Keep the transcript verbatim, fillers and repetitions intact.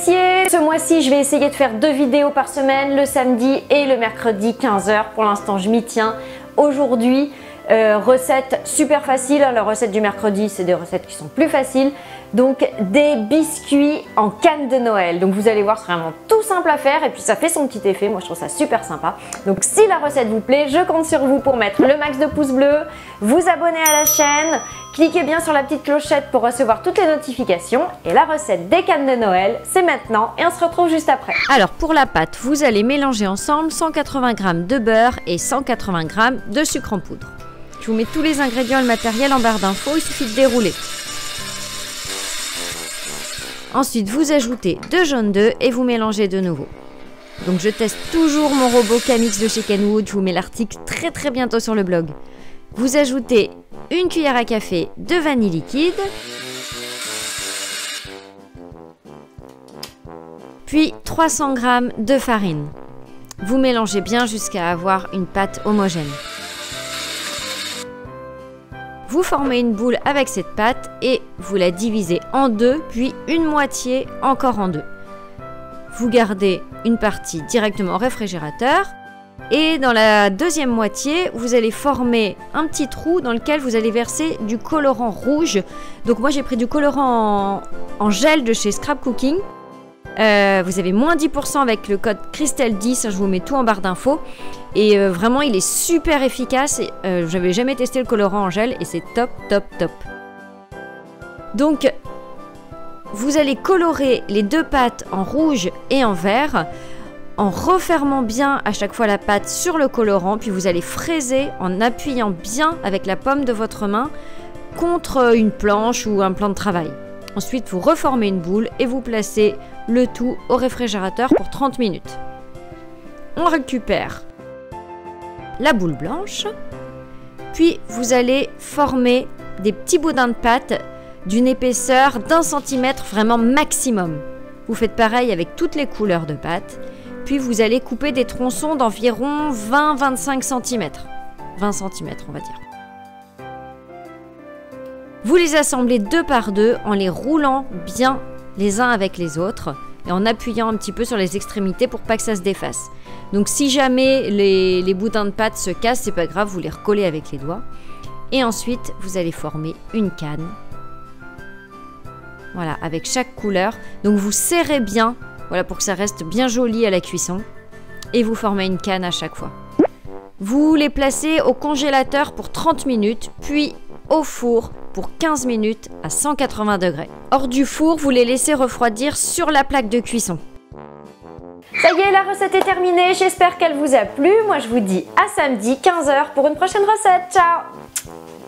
apprécié. Ce mois-ci, je vais essayer de faire deux vidéos par semaine, le samedi et le mercredi quinze heures. Pour l'instant, je m'y tiens. Aujourd'hui, euh, recette super facile. La recette du mercredi, c'est des recettes qui sont plus faciles. Donc des biscuits en canne de Noël. Donc vous allez voir, c'est vraiment tout simple à faire et puis ça fait son petit effet. Moi je trouve ça super sympa. Donc si la recette vous plaît, je compte sur vous pour mettre le max de pouces bleus, vous abonner à la chaîne, cliquez bien sur la petite clochette pour recevoir toutes les notifications. Et la recette des cannes de Noël, c'est maintenant et on se retrouve juste après. Alors pour la pâte, vous allez mélanger ensemble cent quatre-vingts grammes de beurre et cent quatre-vingts grammes de sucre en poudre. Je vous mets tous les ingrédients et le matériel en barre d'infos, il suffit de dérouler. Ensuite, vous ajoutez deux jaunes d'œufs et vous mélangez de nouveau. Donc je teste toujours mon robot Camix de chez Kenwood, je vous mets l'article très très bientôt sur le blog. Vous ajoutez une cuillère à café de vanille liquide, puis trois cents grammes de farine. Vous mélangez bien jusqu'à avoir une pâte homogène. Vous formez une boule avec cette pâte et vous la divisez en deux, puis une moitié encore en deux. Vous gardez une partie directement au réfrigérateur et dans la deuxième moitié, vous allez former un petit trou dans lequel vous allez verser du colorant rouge. Donc moi j'ai pris du colorant en, en gel de chez Scrap Cooking. Euh, vous avez moins dix pour cent avec le code Christelle dix, je vous mets tout en barre d'infos. Et euh, vraiment, il est super efficace. Euh, J'avais jamais testé le colorant en gel et c'est top, top, top. Donc, vous allez colorer les deux pâtes en rouge et en vert en refermant bien à chaque fois la pâte sur le colorant. Puis vous allez fraiser en appuyant bien avec la paume de votre main contre une planche ou un plan de travail. Ensuite, vous reformez une boule et vous placez le tout au réfrigérateur pour trente minutes. On récupère la boule blanche, puis vous allez former des petits boudins de pâte d'une épaisseur d'un centimètre vraiment maximum. Vous faites pareil avec toutes les couleurs de pâte, puis vous allez couper des tronçons d'environ vingt à vingt-cinq centimètres. vingt centimètres on va dire. Vous les assemblez deux par deux en les roulant bien les uns avec les autres et en appuyant un petit peu sur les extrémités pour pas que ça se défasse. Donc si jamais les, les boudins de pâte se cassent, c'est pas grave, vous les recollez avec les doigts. Et ensuite, vous allez former une canne. Voilà, avec chaque couleur. Donc vous serrez bien, voilà, pour que ça reste bien joli à la cuisson. Et vous formez une canne à chaque fois. Vous les placez au congélateur pour trente minutes, puis au four pour quinze minutes à cent quatre-vingts degrés. Hors du four, vous les laissez refroidir sur la plaque de cuisson. Ça y est, la recette est terminée. J'espère qu'elle vous a plu. Moi, je vous dis à samedi quinze heures pour une prochaine recette. Ciao!